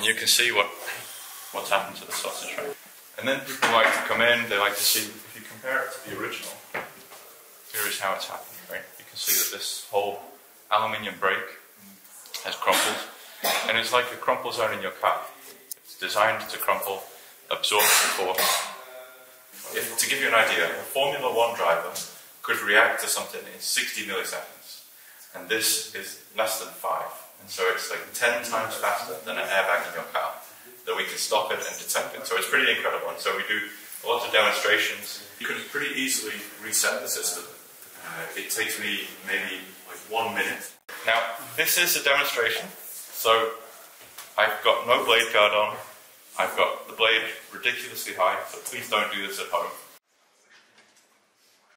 you can see what's happened to the sausage, right? And then people like to come in, they like to see, if you compare it to the original, here is how it's happened, right? You can see that this whole aluminium brake has crumpled, and it's like a crumple zone in your car. It's designed to crumple, absorb the force. To give you an idea, a Formula 1 driver could react to something in 60 milliseconds, and this is less than 5. And so it's like 10 times faster than an airbag in your car, that we can stop it and detect it. So it's pretty incredible. And so we do a lot of demonstrations. You can pretty easily reset the system. It takes me maybe like 1 minute. Now, this is a demonstration. So I've got no blade guard on. I've got the blade ridiculously high, so please don't do this at home.